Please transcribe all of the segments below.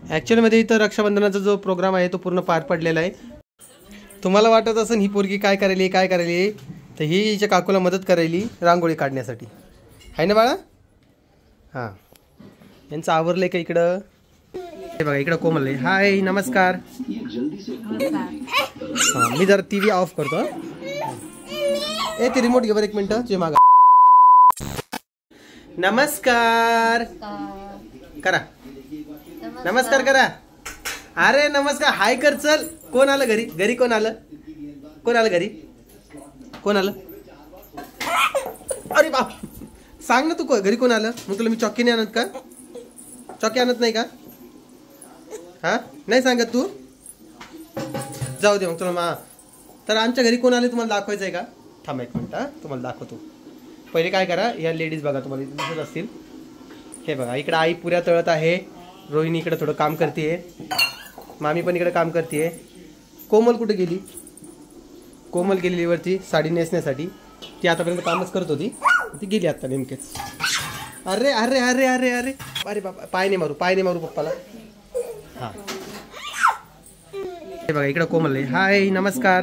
Actually मध्ये इथं रक्षाबंधनाचा जो प्रोग्राम आहे तो पूर्ण पार पडलेला आहे. तुम्हाला वाटत असेल ही पोरगी काय करायली तर ही हिच्या काकूला मदत करायली रांगोळी काढण्यासाठी, आहे ना बाळा? हां, यांचं आवरलं आहे का इकडं? हे बघा इकडं कोमल आहे. हाय, नमस्कार. हां, मी जरा टी व्ही ऑफ करतो. ए ते रिमोट घे बरं एक मिनटं, जे मागा. नमस्कार करा, नमस्कार करा. अरे नमस्कार, हाय कर. चल, कोण आलं घरी? घरी कोण आलं? कोण आलं घरी? कोण आलं? अरे बाप, सांग ना तू घरी कोण आलं? मग तुला मी चॉकी नाही आणत का? चॉकी आणत नाही का? हा, नाही सांगत तू? जाऊ दे मग तुला. तर आमच्या घरी कोण आले तुम्हाला दाखवायचं आहे का? थांबा एक मिनिट, तुम्हाला दाखवतो. पहिले काय करा, या लेडीज बघा, तुम्हाला दिसत असतील. हे बघा, इकडे आई पुऱ्या तळत आहे, रोहिणी इकडे थोडं काम करते, मामी पण इकडे काम करते. कोमल कुठे गेली? कोमल गेलेली वरती साडी नेसण्यासाठी. ती आतापर्यंत कामच करत होती, ती गेली आता नेमकेच. अरे अरे अरे अरे अरे अरे बाबा, पाय नाही मारू पप्पाला. हां, हे बघा इकडं कोमल आहे. हाय, नमस्कार.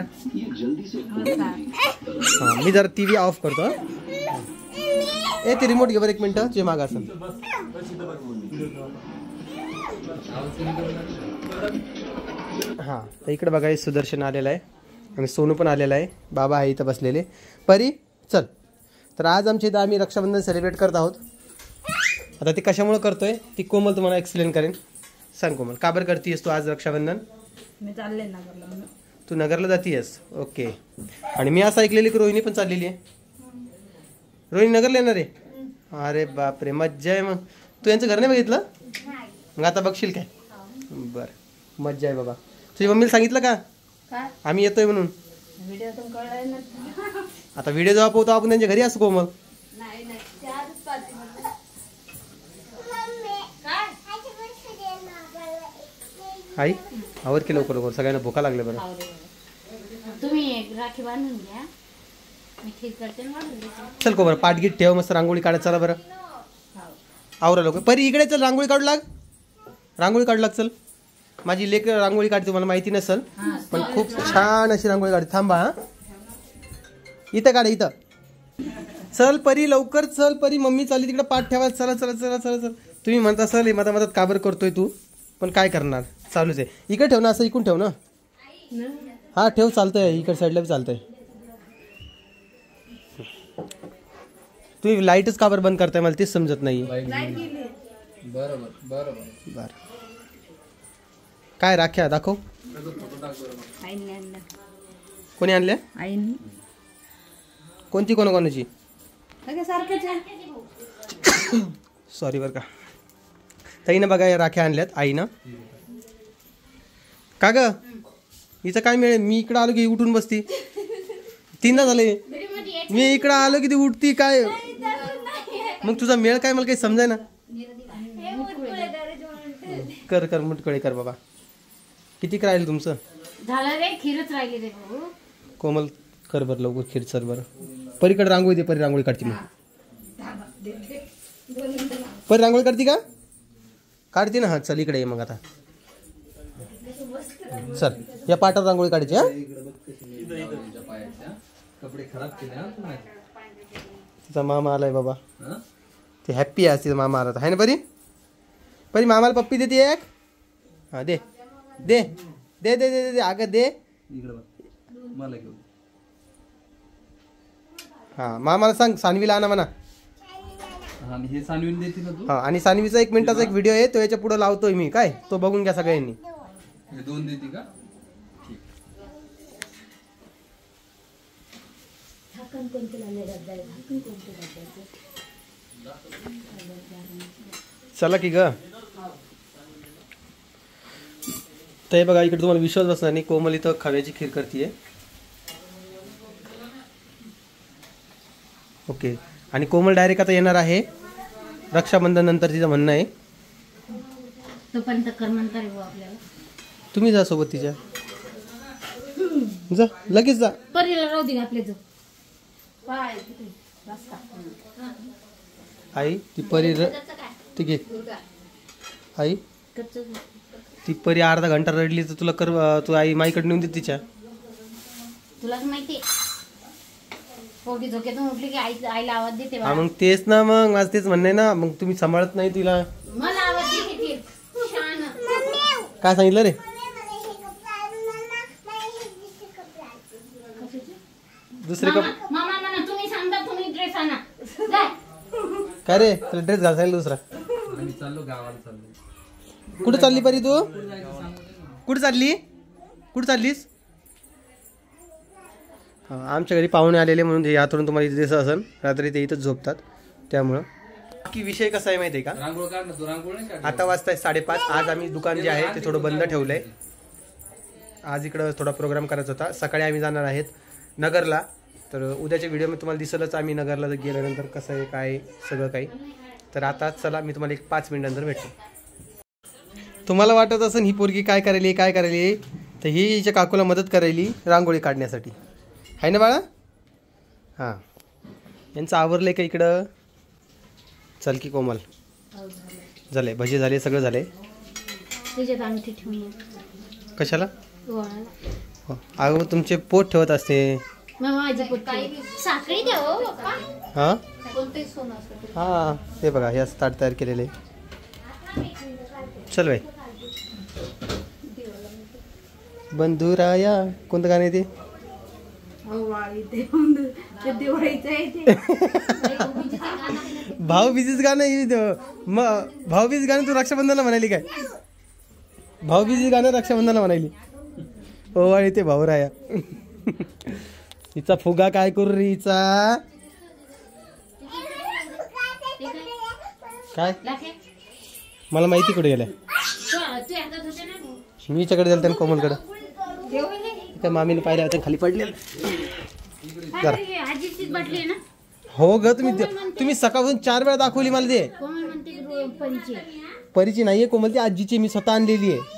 हां, मी जरा टी व्ही ऑफ करतो. ए ते रिमोट घे बरं एक मिनटं, जे मागा असेल. हां, तर इकडे बघा सुदर्शन आलेला आहे आणि सोनू पण आलेला आहे. बाबा आहे इथं बसलेले. परी चल. तर आज आमच्या इथं आम्ही रक्षाबंधन सेलिब्रेट करत आहोत. आता ते कशामुळे करतोय ती कोमल तुम्हाला एक्सप्लेन करेन. सांग कोमल, का बरं करतीयस तू आज रक्षाबंधन? मी चालले नगरला. तू नगरला जातीयस? ओके. आणि मी असं ऐकलेली की रोहिणी पण चाललेली आहे. रोहिणी नगरला येणार आहे? अरे बापरे, मज्जा आहे. मग तू यांचं घर नाही बघितलं? मग आता बघशील काय? बरं, मज्जा आहे बाबा. तुझ्या मम्मीला सांगितलं का आम्ही येतोय म्हणून? आता व्हिडिओ जेव्हा पोहतो आपण त्यांच्या घरी असू कोमल. आई आवर की लवकर लवकर, सगळ्यांना भुका लागले. बरं तुम्ही राखी बांधून घ्या, मी खीर करते. चल कोमल, पाठगीट ठेव, मस्त रांगोळी काढत. चला बरं, आवरा लवकर. परी इकडे चल, रांगोळी काढू लाग. रांगोळी काढू लाग. चल, माझी लेक रांगोळी काढते, मला माहिती नसेल पण खूप छान अशी रांगोळी काढते. थांबा, हा इथं काढ, इथं. चल परी लवकर चल. परी मम्मी चालली तिकडे, पाठ ठेवा. चला चला चला चला चल. तुम्ही म्हणता असाल मधात का बरं करतोय तू, पण काय करणार, चालूच आहे. इकडे ठेव ना, असं इकडून ठेव ना. हा ठेव, चालतंय. इकडे साईडला बी चालतंय. तुम्ही लाईटच का बरं बंद करताय, मला तेच समजत नाही. बरं काय राख्या दाखव. कोणी आणल्या? आईने. कोणती कोणाची? सॉरी बरं का. ताईनं बघा या राख्या आणल्यात आईनं. का ग, हिचं काय मिळेल? मी इकडं आलो की उठून बसती. तीनदा झाले मी इकडं आलो की ती उठती. काय मग तुझा मेळ काय, मला काही समजाय ना. कर कर मुटकळे कर बाबा. किती राहील तुमचं? झालं रे, खीरच राहिली रे भाऊ. कोमल कर बरं लवकर खीर. चल बरं, परीकडे रांगोळी दे. परी रांगोळी काढते. मी परी रांगोळी काढते का? काढते ना. हा चल इकडे ये मग आता. चल या पाटात रांगोळी काढायची. हा तिचा मामा आलाय बाबा, ते हॅप्पी आहे. तिचा मामा आला आहे ना. परी परी मामाला पप्पी देते एक. हा दे दे दे दे दे दे अगं दे. हा मामाला सांग सानवीला आणा म्हणा. हा, आणि सानवीचा 1 मिनिटाचा एक व्हिडिओ आहे तो याच्या पुढे लावतोय मी. काय तो बघून घ्या सगळ्यांनी. चला की ग. तर बघा इकडे तुम्हाला विश्वास बसणार नाही, कोमल इथं खव्याची खीर करतीये. ओके. आणि कोमल डायरेक्ट आता येणार आहे रक्षाबंधन नंतर, तिचं म्हणणं आहे. तोपर्यंत कर म्हणता रे आपल्याला. तुम्ही जा सोबत तिच्या. जा लगेच जा. परीला राहू दे आपले. जो आई ती परी ती घे. आई कच्चं ती परी अर्धा घंटा रडली तर तुला कर तू आई माईकडे नेऊन दे तिच्या. तुलाच माहिती पोटी झोक्यातून उठली की आईला आवाज देते हा मग तेच ना, मग माझं तेच म्हणणं आहे ना, मग तुम्ही सांभाळत नाही तिला. मला आवाज देते छान. काय सांगितलं रे? दुसरे कप मामा म्हणा तुम्ही सांगता तुम्ही ड्रेस आणा. काय रे, तुला ड्रेस घाल सांगितलं दुसरा. कुठे चालली परी तू? कुठे चालली? कुठे चाललीस? आमच्या घरी पाहुणे आलेले म्हणून यातून तुम्हाला इथे दिसत असेल. रात्री ते इथंच झोपतात त्यामुळं. की विषय कसा आहे माहिती आहे का, आता वाजताय 5:30. आज आम्ही दुकान जे आहे ते थोडं बंद ठेवलंय. आज इकडं थोडा प्रोग्राम करायचा होता. सकाळी आम्ही जाणार आहेत नगरला. तर उद्याच्या व्हिडिओमध्ये तुम्हाला दिसलंच आम्ही नगरला गेल्यानंतर कसं आहे काय सगळं काही. तर आता चला मी तुम्हाला एक 5 मिनिटांनंतर भेटतो. तुम्हाला वाटत असेल ही पोरगी काय करायली काय करायली, तर ही हिच्या काकूला मदत करायली रांगोळी काढण्यासाठी, आहे ना बाळा? हां, यांचं आवरलं आहे का इकडं? चल की कोमल, झालंय भजी झाले सगळं झालंय. कशाला? हो अगं तुमचे पोट ठेवत असते. हां हां ते बघा हे असं ताट तयार केलेलं आहे. चल बाई. बंधुराया कोणतं गाणं आहे ते? भाऊबीजीच गाणं. भाऊबीज गाणं तू रक्षाबंधनला म्हणाली काय? भाऊबीजी गाणं रक्षाबंधनला म्हणाली. हो आणि ते भाऊराया. हिचा फुगा काय करू रे हिचा? काय मला माहिती कुठे गेल्या. मी हिच्याकडे गेलो त्यानं कोमलकडे. त्या मामीने पाहिलं होतं खाली पडलेलं. हो ग तुम्ही सकाळपासून 4 वेळा दाखवली मला ते. परीची नाहीये कोमल, ती आजीची मी स्वतः आणलेली आहे.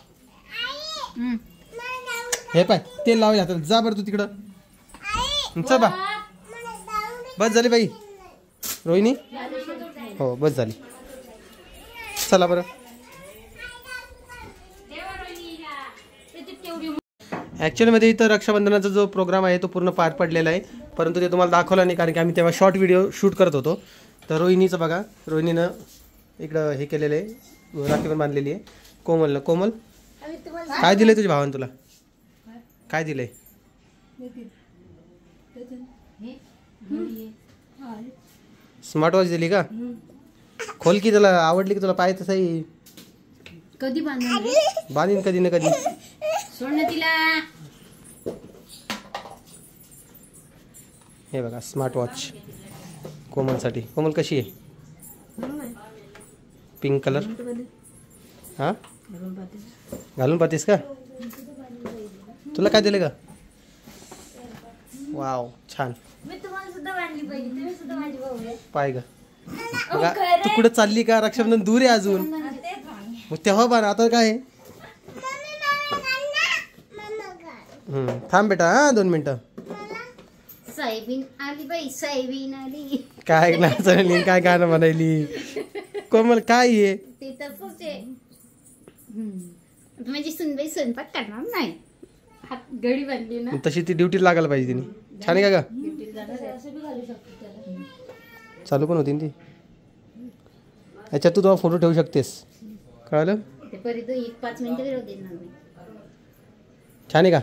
हे पाय तेल लावले हातात. जा बरं तू तिकडं. चल बा बस झाली बाई. रोहिणी हो बस झाली. चला बरं. ॲक्च्युअलीमध्ये इथं रक्षाबंधनाचा जो प्रोग्राम आहे तो पूर्ण पार पडलेला आहे, परंतु ते तुम्हाला दाखवलं नाही कारण की आम्ही तेव्हा शॉर्ट व्हिडिओ शूट करत होतो. तर रोहिणीचं बघा, रोहिणीनं इकडं हे केलेलं आहे, राखी पण बांधलेली आहे. कोमलनं. कोमल काय दिलंय तुझ्या भावानं तुला? काय दिलंय? स्मार्ट वॉच दिली का? खोल की, त्याला आवडली की तुला पाहिजे तसंही कधी बांधीन कधी ना कधी. तिला हे बघा स्मार्ट वॉच कोमलसाठी. कोमल कशी आहे? Pink colour. हां घालून पाहतेस का? तुला काय दिलं का? वाव छान. पाय ग बघा. तू कुठं चालली का? रक्षाबंधन दूर आहे अजून. मग तेव्हा बाण आता काय? थांब बेटा. हां 2 मिनिटं. साहेबीन आली बाई, साहेबीन आली. काय नाचली काय गाणं म्हणायली कोमल? काय आहे ते तसंच आहे. म्हणजे सुनबाई स्वयंपाक करणार नाही, हात गडी बांधली ना. तशी ती ड्युटी लागायला पाहिजे तिने. छान आहे का? चालू पण होती ती. याच्यात तू तुझा फोटो ठेवू शकतेस, कळलं? ते परी तो 1-5 मिनिटं राहू देणार नाही. छान आहे का?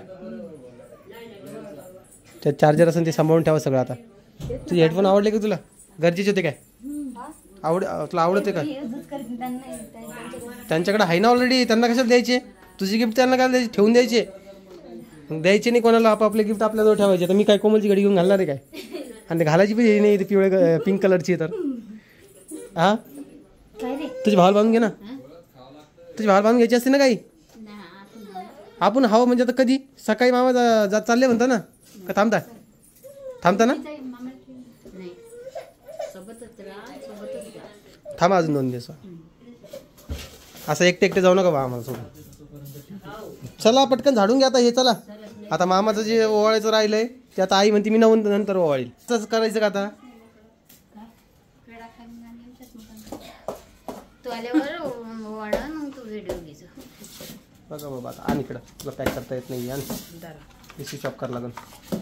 त्यात चार्जर असेल ते सांभाळून ठेवा सगळं. आता तुझे हेडफोन आवडले का तुला? गरजेचे होते काय? तुला आवडते का? त्यांच्याकडे आहे ना ऑलरेडी, त्यांना कशाला द्यायचे? तुझी गिफ्ट त्यांना काय द्यायची? ठेवून द्यायचे. द्यायचे नाही कोणाला. आपापले गिफ्ट आपल्याजवळ ठेवायचे. आता मी काय कोमलची घडी घेऊन घालणार आहे काय? आणि ते घालायची पण नाही, पिवळे पिंक कलरची आहे. तर हा तुझी भावाला बांधून घे ना. तुझी भावाला बांधून घ्यायची असते ना काही. आपण हवं म्हणजे आता कधी? सकाळी मामा जात चालले म्हणता ना का थांबता ना? थांबा अजून 2 दिवस. असं एकटे जाऊ नका बा आम्हाला सोडून. चला पटकन झाडून घ्या आता हे. चला आता मामाचं जे ओवाळायचं राहिलंय ते आता आई म्हणते मी नंतर ओवाळील. तसंच करायचं का आता? तू आल्यावर ओवाळा, मग तू व्हिडिओ घ्यायचं. बघा बाबा आता आण इकडं, तुला पॅक करता येत नाही आण, स्विच ऑफ करावं लागेल.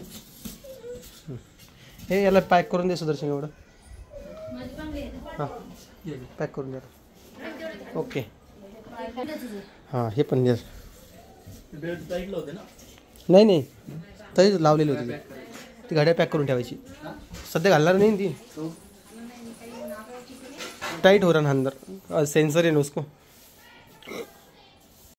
हे याला पॅक करून दे सुदर्शन एवढं. हां पॅक करून द्या. ओके हां हे पण द्या. नाही नाही तरी लावलेली होती ती घड्या पॅक करून ठेवायची. सध्या घालणार नाही ती, टाइट हो रहा ना अंदर, सेंसर है ना उसको.